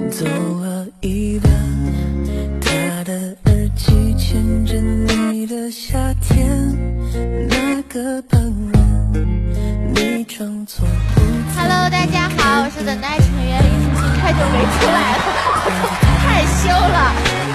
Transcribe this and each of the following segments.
走了一半，他的耳机牵着你的夏天，那个傍晚你装作不在。 Hello， 大家好，我是等待成员李舒淇，太久没出来了，害羞了。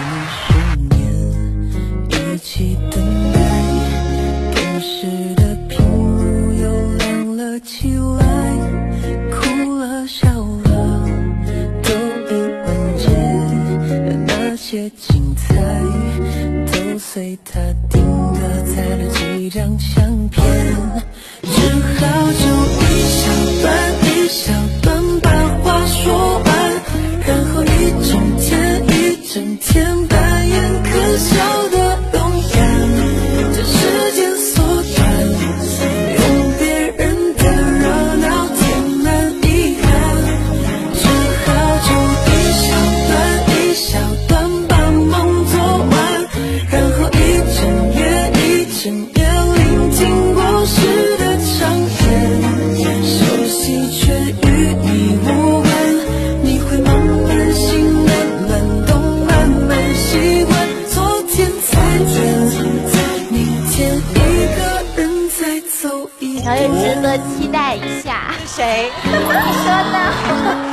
一起等待，电视的屏幕又亮了起来，哭了笑了，都已完结，那些精彩都随他定格在了几张相片，只好就一小段一小段把话说完，然后一整天一整天扮演可笑的勇敢，这时间缩短，用别人的热闹填满遗憾，只好就一小段一小段把梦做完，然后一整夜一整夜聆听过时的唱片，熟悉却与你无关，你会慢慢醒，慢慢懂，慢慢习惯，昨天才远，明天一个人再走一小也值得期待一下。谁？你说呢？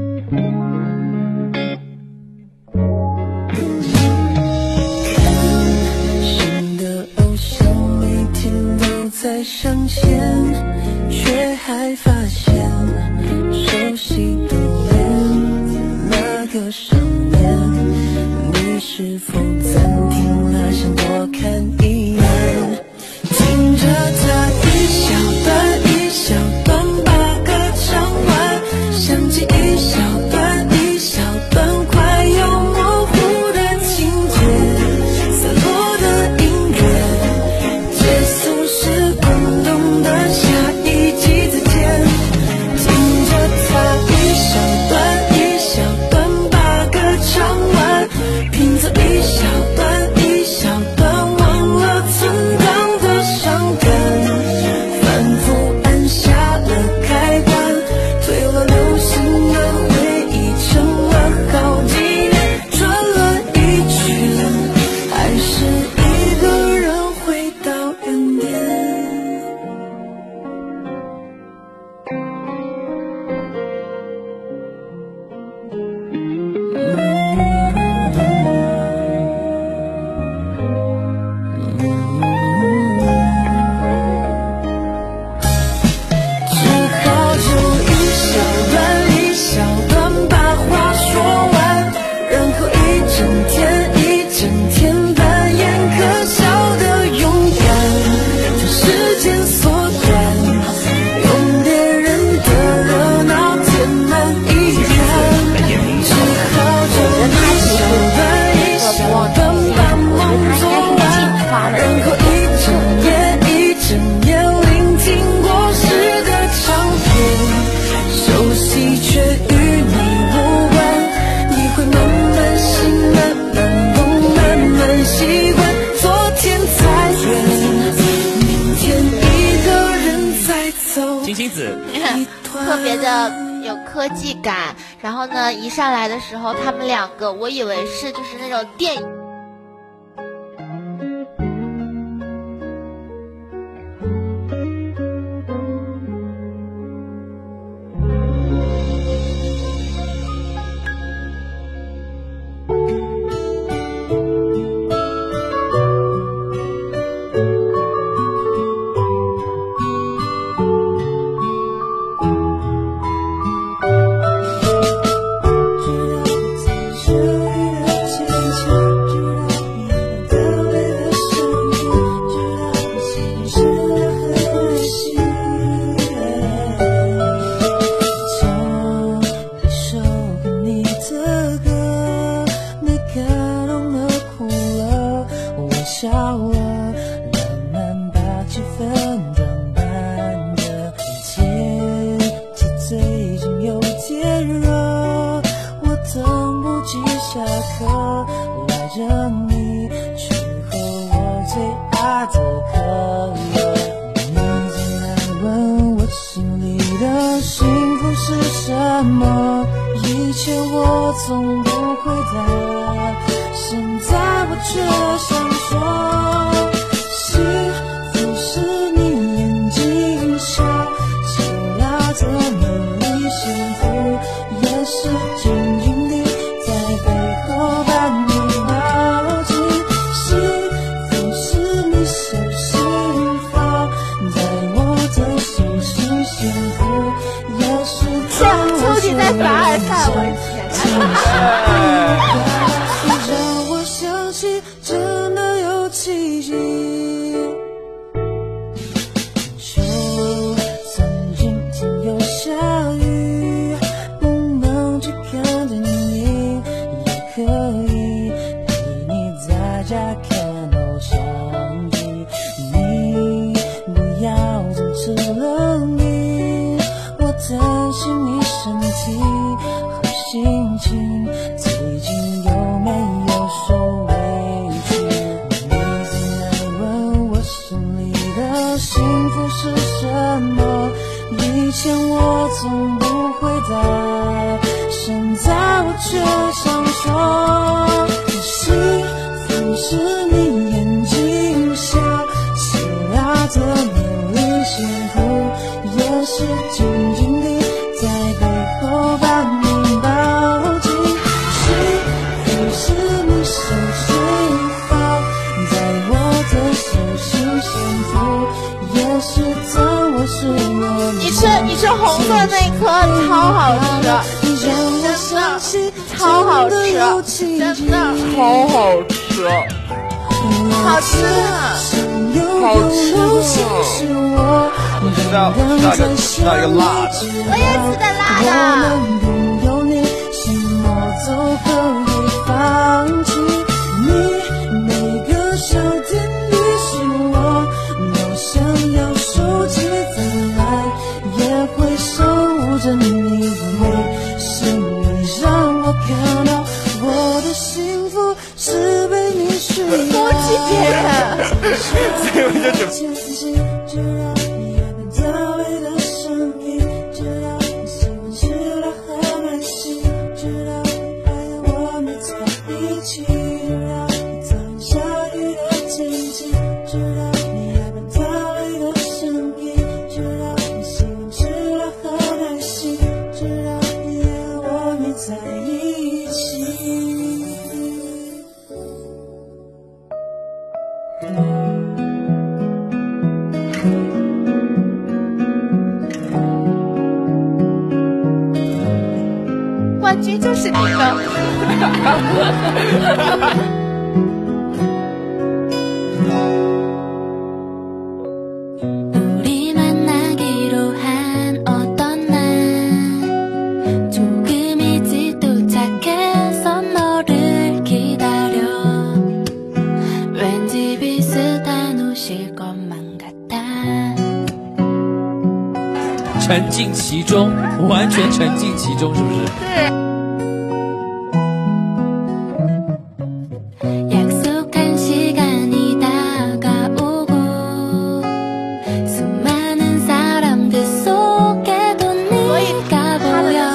新的偶像每天都在上线，却还发现熟悉的脸，那个少年，你是否暂停了想多看一眼，听着他一小段一小段把歌唱完，想起一小段一小段快要模糊的情节，散落的音乐，结束时滚动的下一集再见，听着他一小段一小段把歌唱完，拼凑一小段一小段忘了存档的伤感，反复按下了开关，推了流行的回忆成了好几年，转了一圈，还是一个人回到原点。只好就一小段一小段把话说完，然后一整天一整天扮演可笑的勇敢，将时间缩短，用别人的热闹填满遗憾，只好就一小段一小段把梦做完，然后一整夜一整夜聆听过时的唱片，熟悉却与你无关，你会慢慢醒，慢慢懂，慢慢习惯，昨天才远，明天一个人再走。 金星子特别的有科技感，然后呢，一上来的时候，他们两个，我以为是就是那种电影。 笑了，慢慢把气氛装扮的天气最近有点热，我等不及下课来着你，去喝我最爱的可乐。你总来问我心里的幸福是什么，以前我从不回答，现在我却想说，幸福是你眼睛下轻拉着美丽，幸福也是静静地在背后把你抱紧，幸福是你手心放在我的手心，幸福也是秋季在凡尔赛，我让我相信真的有奇迹。就算今天有下雨，不能去看着你，也可以陪你在家看偶像剧。你不要总吃了你，我担心你身体和心情最近有没有受委屈。你总爱问我心里的幸福是什么，以前我从不回答，现在我却想说，幸福是你眼睛下轻拉着美丽，幸福也是静静地在背后把你抱紧，幸福是你手心放在我的手心，幸福也是当我是我。 你吃红色那一颗超好吃，超好吃，真的好好吃， 好吃啊！ 好吃啊！我知道那个辣的， 我也吃的辣的。 拥有你，心我都可以放弃。你每个小点滴是我都想要收集，再来也会守护着你，因为是你让我看到我的幸福是被你需要。 多气节， 所以我就准知道你爱变到位的声音，知道你喜欢吃辣和耐心，知道还有我们在一起，知道你讨厌下雨的天气，知道你爱变到位的声音，知道你喜欢吃辣和耐心，知道你爱我们在一起。 冠军就是你的。 우리 만나기로 한 어떤 날 조금 일찍 도착해서 너를 기다려 왠지 비슷한 옷일 것만 같아 沉浸其中，完全沉浸其中，是不是？ 对。 약속한 시간이 다가오고 수많은 사람들 속에도 네가 보여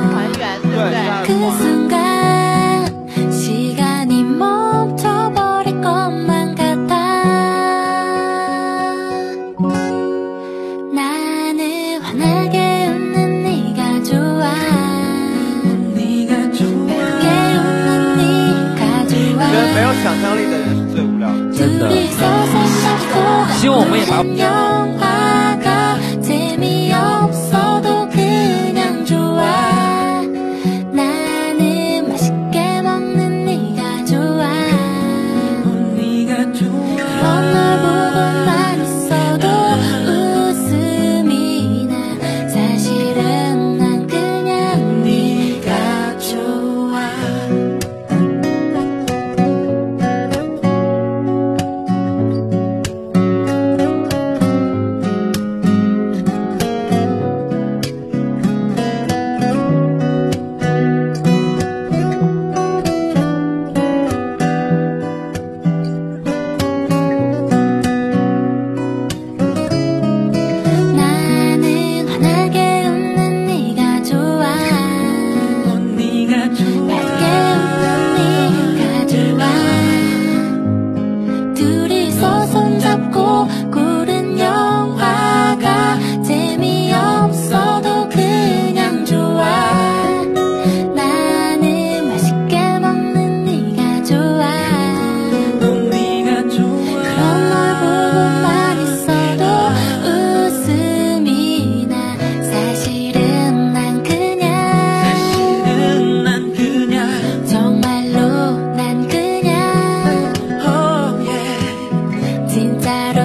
그 순간 시간이 멈춰버릴 것만 같아 나는 환하게 웃는 네가 좋아 밝게 웃는 네가 좋아 觉得没有想象力的人是最无聊的。 真的。希望我们也把 영화가 재미없어도 그냥 좋아 나는 맛있게 먹는 네가 좋아 그런 널 보고만 웃어도 웃음이 나 사실은 난 그냥 네가 좋아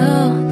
了。